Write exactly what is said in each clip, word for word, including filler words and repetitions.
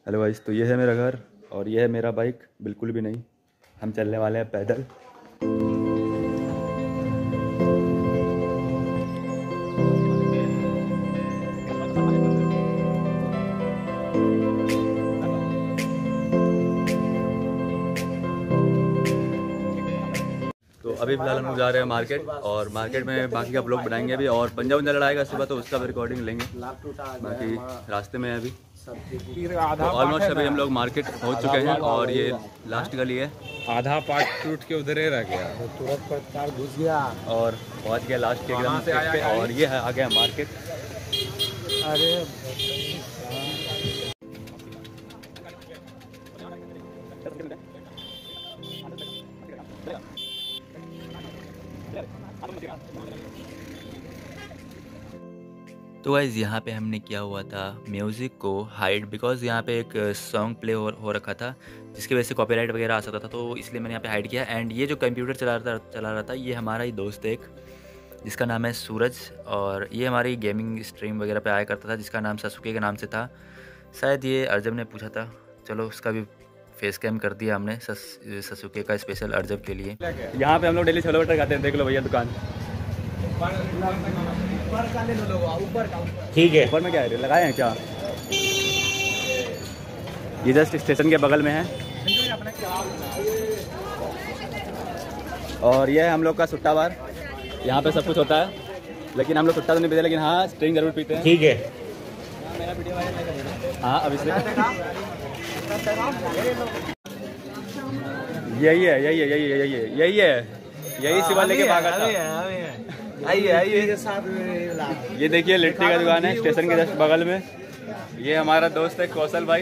Hello guys, तो ये है मेरा घर और ये है मेरा बाइक। बिल्कुल भी नहीं, हम चलने वाले हैं पैदल। तो अभी फिलहाल हम लोग जा रहे हैं मार्केट, और मार्केट में बाकी का ब्लॉग बनाएंगे अभी, और पंजा उंजा लड़ाएगा सुबह तो उसका भी रिकॉर्डिंग लेंगे। बाकी रास्ते में है अभी, तो ऑलमोस्ट अभी हम लोग मार्केट पहुंच चुके हैं और ये लास्ट गली है। आधा पार्ट टूट के उधर ही रह गया, तुरंत कार घुस गया और पहुंच गया लास्ट के एकदम से आया, और ये है आ गया मार्केट। अरे तो गाइज़ यहाँ पे हमने किया हुआ था म्यूज़िक को हाइड, बिकॉज़ यहाँ पे एक सॉन्ग प्ले हो, हो रखा था जिसकी वजह से कॉपीराइट वगैरह आ सकता था, तो इसलिए मैंने यहाँ पे हाइड किया। एंड ये जो कंप्यूटर चला रहा था चला रहा था ये हमारा ही दोस्त है एक, जिसका नाम है सूरज, और ये हमारी गेमिंग स्ट्रीम वगैरह पे आया करता था, जिसका नाम ससुके के नाम से था। शायद ये अर्जब ने पूछा था, चलो उसका भी फेस कैम कर दिया हमने सस, ससुके का स्पेशल अर्जब के लिए। यहाँ पे हम लोग डेली छोले भटूरे खाते हैं, देख लो भैया दुकान। ठीक है, ऊपर में क्या है लगाए हैं क्या? ये जस्ट स्टेशन के बगल में है, और ये है हम लोग का सुट्टा बार। यहाँ पे सब कुछ होता है, लेकिन हम लोग सुट्टा तो नहीं पीते, लेकिन हाँ स्ट्रिंग जरूर पीते हैं। ठीक है, हाँ अब इसलिए यही है यही है यही है यही है यही है यही सिवा लेके भागा था। आइए आइए, ये देखिए लिट्टी का दुकान है स्टेशन के जस्ट बगल में। ये हमारा दोस्त है कौशल भाई,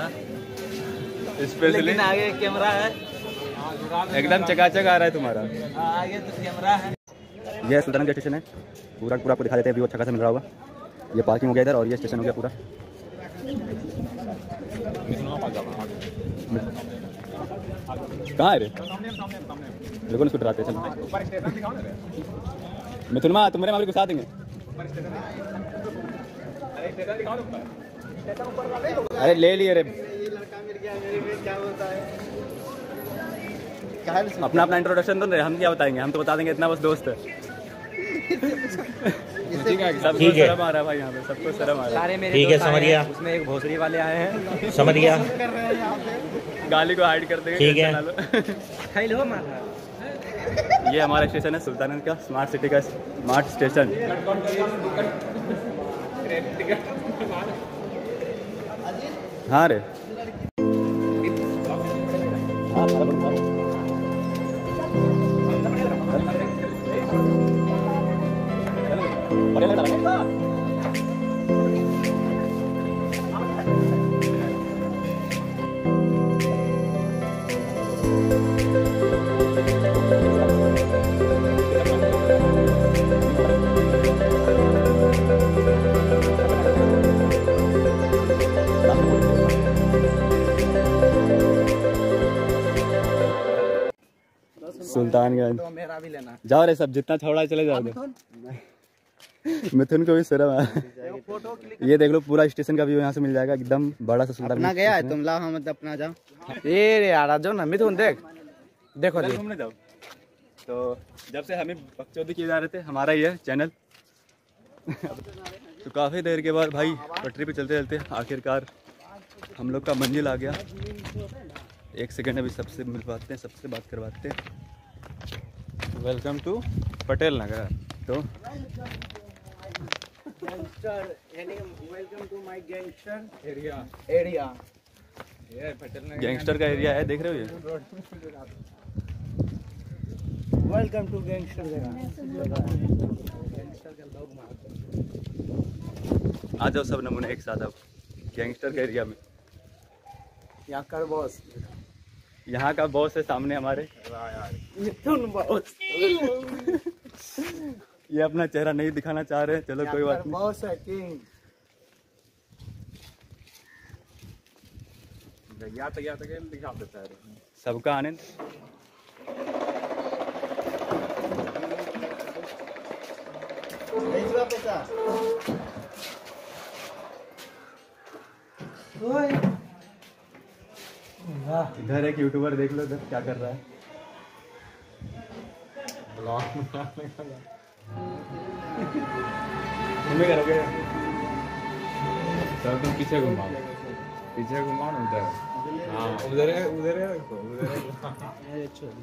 स्पेशली आगे कैमरा है, एकदम चकाचक आ रहा है तुम्हारा। आगे तो कैमरा है। ये सुल्तानगंज स्टेशन है, पूरा पूरा आपको दिखा देते हैं, व्यू अच्छा खासा मिल रहा होगा। ये पार्किंग हो गया इधर, और ये स्टेशन हो गया पूरा। कहाँ है रे? बिल्कुल स्कूटर आते हैं। मिथुन माँ तुम्हारे वहाँ घुसा देंगे। अरे ले लिए रे, अपना अपना इंट्रोडक्शन दो ना, हम क्या बताएंगे, हम तो बता देंगे इतना बस दोस्त है। सबको शर्म आ रहा है भाई, यहाँ पे सबको शर्म आ रहा है। ठीक है, समझ गया। उसमें एक भोसड़ी वाले आए हैं, समझ गया। गाली को हाइड कर देंगे। ठीक है, ये हमारा स्टेशन है सुल्तानगंज का, स्मार्ट सिटी का स्मार्ट स्टेशन। हाँ रे, सुल्तानगंज तो मेरा भी लेना। जाओ रे, सब जितना छोड़ा चले जाओ। मिथुन को भी शर्म आ। ये देख लो पूरा स्टेशन का व्यू यहाँ से मिल जाएगा, एकदम बड़ा सा सुल्तानगंज। अपना गया है तुम लाओ, हम अपना जाओ। ये रे यार जाओ ना मिथुन, देख देखो घूमने जाओ। तो जब से हमें बकचोदी किए जा रहे थे, हमारा ही है चैनल। तो काफ़ी देर के बाद भाई पटरी पे चलते चलते आखिरकार हम लोग का मंजिल आ गया। एक सेकंड अभी सबसे मिलवाते हैं, सबसे बात करवाते हैं। Welcome to Patel Nagar. तो welcome to my gangster area area ये पटेल नगर गैंगस्टर का एरिया है, देख रहे हो ये। वेलकम टू गैंगस्टर जगह। आ जाओ सब नमूने एक साथ अब गैंगस्टर के एरिया में। यहाँ का बॉस, यहाँ का बॉस है सामने हमारे मिथुन बॉस। ये अपना चेहरा नहीं दिखाना चाह रहे, चलो कोई बात नहीं। बॉस है किंग। या तो या तो दिखा देता है सबका आनंद। इधर एक यूट्यूबर देख लो इधर क्या कर रहा है, ब्लॉग बनाने का। तुम्हें करोगे सर, तुम पीछे घुमाओ, पीछे घुमाओ ना उधर। हाँ उधर है, उधर है, देखो उधर है।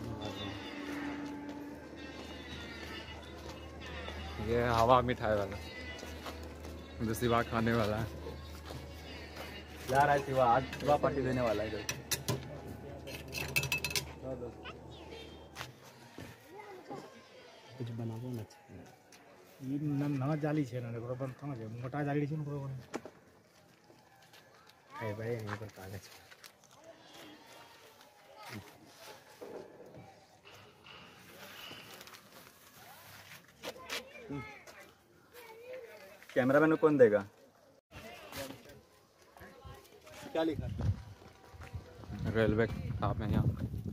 ये हवा मिठाई वाला, दूसरी बार खाने वाला है यार। आज शिवा आज शिवा पार्टी देने वाला है इधर। कुछ बनाबो ना ये नवा जाली छे ना एकरो बन कहां छै, मोटा जाली छै ओकरो बन है भाई। यहीं पर कागज कैमरामैन को कौन देगा? क्या लिखा? रेलवे आप है यहाँ।